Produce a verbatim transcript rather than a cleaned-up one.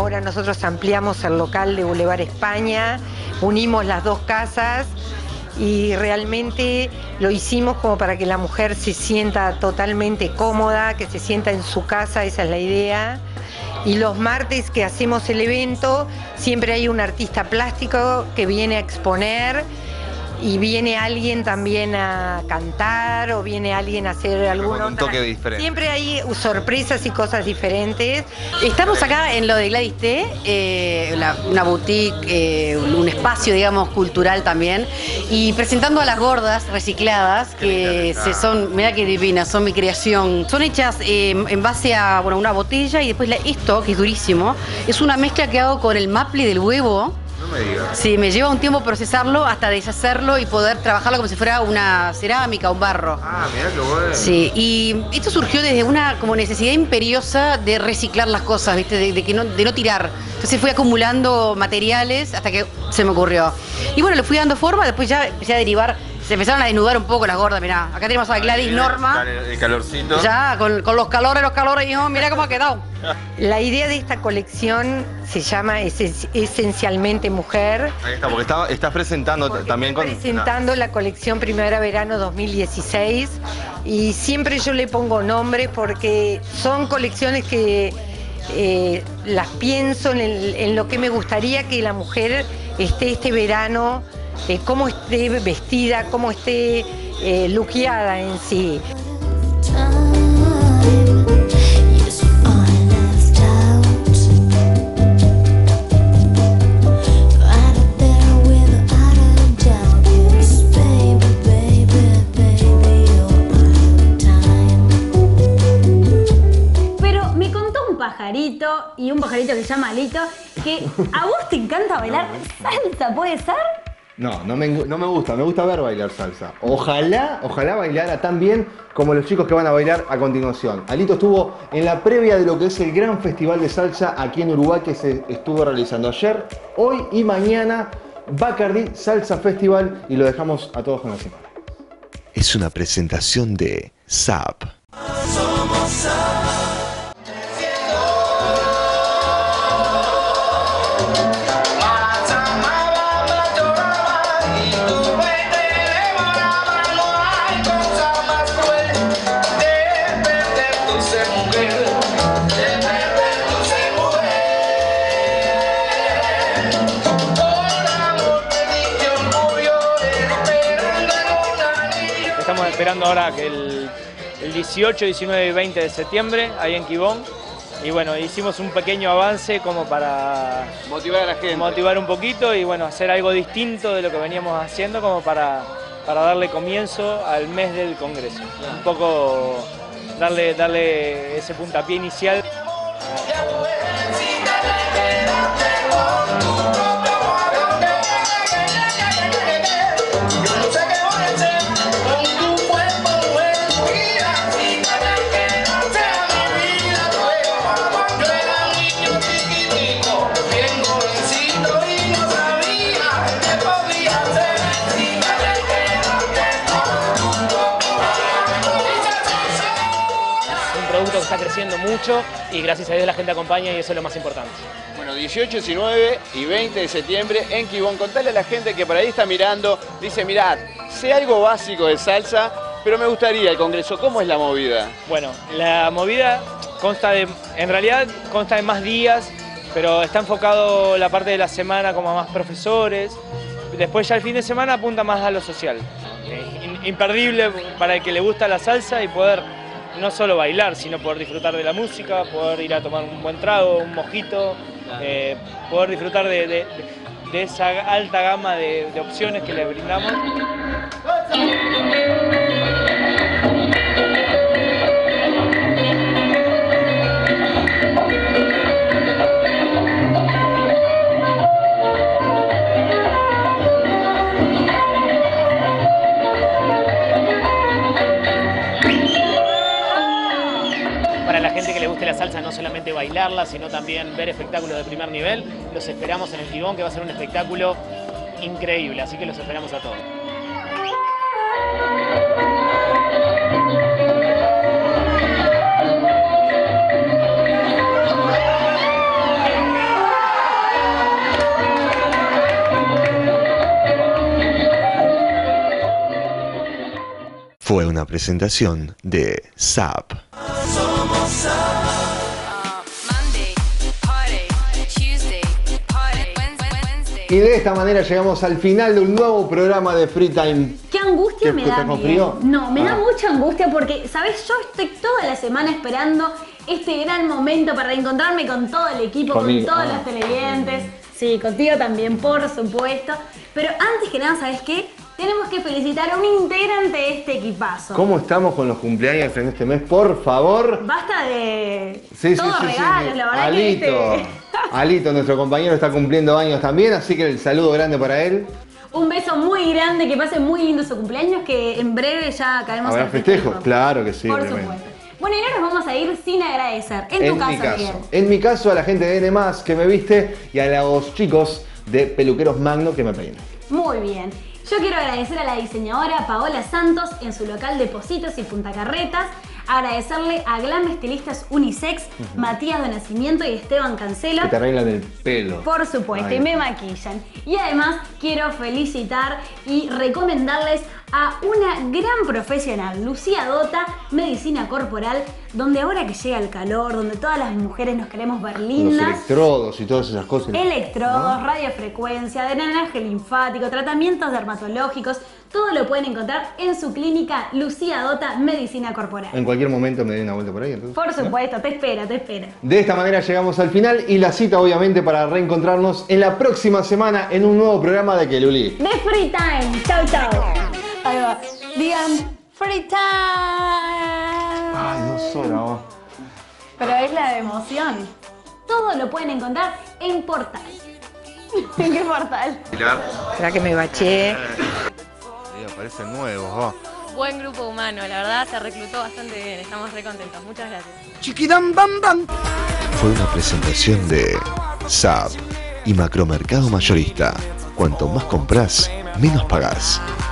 ahora nosotros ampliamos el local de Boulevard España, unimos las dos casas y realmente lo hicimos como para que la mujer se sienta totalmente cómoda, que se sienta en su casa, esa es la idea. Y los martes que hacemos el evento, siempre hay un artista plástico que viene a exponer y viene alguien también a cantar o viene alguien a hacer algún un toque diferente. Siempre hay sorpresas y cosas diferentes. Estamos acá en lo de Gladys T, eh, la, una boutique, eh, un espacio, digamos, cultural también, y presentando a las gordas recicladas, que se son, mirá qué divinas, son mi creación. Son hechas eh, en base a bueno, una botella y después la, esto, que es durísimo, es una mezcla que hago con el maple del huevo. No me digas. Sí, me lleva un tiempo procesarlo hasta deshacerlo y poder trabajarlo como si fuera una cerámica, un barro. Ah, mirá qué bueno. Sí, y esto surgió desde una como necesidad imperiosa de reciclar las cosas, ¿viste? De, de, que no, de no tirar. Entonces fui acumulando materiales hasta que se me ocurrió. Y bueno, le fui dando forma, después ya empecé a derivar. Se empezaron a desnudar un poco las gordas, mirá. Acá tenemos a Gladys Norma. El calorcito. Ya, con, con los calores, los calores, y oh, mirá cómo ha quedado. La idea de esta colección se llama es, Esencialmente Mujer. Ahí está, porque está, estás presentando también con... presentando la colección Primavera-Verano dos mil dieciséis y siempre yo le pongo nombres porque son colecciones que eh, las pienso en, el, en lo que me gustaría que la mujer esté este verano, eh, cómo esté vestida, cómo esté eh, luqueada en sí. Pajarito y un pajarito que se llama Alito, que a vos te encanta bailar salsa, ¿puede ser? No, no me, no me gusta, me gusta ver bailar salsa. Ojalá, ojalá bailara tan bien como los chicos que van a bailar a continuación. Alito estuvo en la previa de lo que es el gran festival de salsa aquí en Uruguay que se estuvo realizando ayer, hoy y mañana. Bacardí Salsa Festival y lo dejamos a todos con las imágenes. Es una presentación de S A P. Somos Estamos esperando ahora que el, el dieciocho, diecinueve y veinte de septiembre, ahí en Quibón. Y bueno, hicimos un pequeño avance como para motivar a la gente. Motivar un poquito y bueno, hacer algo distinto de lo que veníamos haciendo como para, para darle comienzo al mes del Congreso. Un poco darle, darle ese puntapié inicial. Que está creciendo mucho y gracias a Dios la gente acompaña y eso es lo más importante. Bueno, dieciocho, diecinueve y veinte de septiembre en Quibón. Contale a la gente que por ahí está mirando, dice, mirad, sé algo básico de salsa, pero me gustaría el Congreso. ¿Cómo es la movida? Bueno, la movida consta de, en realidad consta de más días, pero está enfocado la parte de la semana como a más profesores. Después ya el fin de semana apunta más a lo social. Es imperdible para el que le gusta la salsa y poder no solo bailar, sino poder disfrutar de la música, poder ir a tomar un buen trago, un mojito, eh, poder disfrutar de, de, de esa alta gama de, de opciones que le brindamos. La salsa no solamente bailarla, sino también ver espectáculos de primer nivel. Los esperamos en el Quibón, que va a ser un espectáculo increíble, así que los esperamos a todos. Fue una presentación de S A P. Y de esta manera llegamos al final de un nuevo programa de Free Time. ¿Qué angustia me da, con Miguel? frío? No, me Ah. da mucha angustia porque, ¿sabes? Yo estoy toda la semana esperando este gran momento para reencontrarme con todo el equipo, Conmigo. con todos Ah. los televidentes. Sí, contigo también, por supuesto. Pero antes que nada, ¿sabes qué? Tenemos que felicitar a un integrante de este equipazo. ¿Cómo estamos con los cumpleaños en este mes? Por favor. Basta de Sí, sí, todos sí, sí, regalos, sí. la verdad Alito. que este... Alito, nuestro compañero, está cumpliendo años también, así que el saludo grande para él. Un beso muy grande, que pase muy lindo su cumpleaños, que en breve ya caemos ¿Habrá al festejo? Claro que sí, Por obviamente. supuesto. Bueno, y ahora nos vamos a ir sin agradecer. En, tu En caso, mi caso, Miguel. en mi caso, a la gente de N más que me viste y a los chicos de Peluqueros Magno que me peinan. Muy bien. Yo quiero agradecer a la diseñadora Paola Santos en su local de Positos y Punta Carretas. Agradecerle a Glam Estilistas Unisex, Matías de Nacimiento y Esteban Cancelo. Que te arreglan el pelo. Por supuesto, Ay. y me maquillan. Y además quiero felicitar y recomendarles a una gran profesional, Lucía Dota, Medicina Corporal, donde ahora que llega el calor, donde todas las mujeres nos queremos ver Los lindas, electrodos y todas esas cosas. electrodos, radiofrecuencia, drenaje linfático, tratamientos dermatológicos, todo lo pueden encontrar en su clínica Lucía Dota Medicina Corporal. En cualquier momento me doy una vuelta por ahí. Entonces. Por supuesto, te espera, te espera. De esta manera llegamos al final y la cita obviamente para reencontrarnos en la próxima semana en un nuevo programa de Keluli. De Free Time. Chau, chau. Ahí va. Digan Free Time. Ay, dos horas, vamos. Pero es la de emoción. Todo lo pueden encontrar en Portal. ¿En qué portal? Será que me baché. Parecen nuevos, va. Buen grupo humano, la verdad se reclutó bastante bien, estamos re contentos. Muchas gracias. Chiquidam bam bam. Fue una presentación de S A P y Macromercado Mayorista. Cuanto más compras, menos pagás.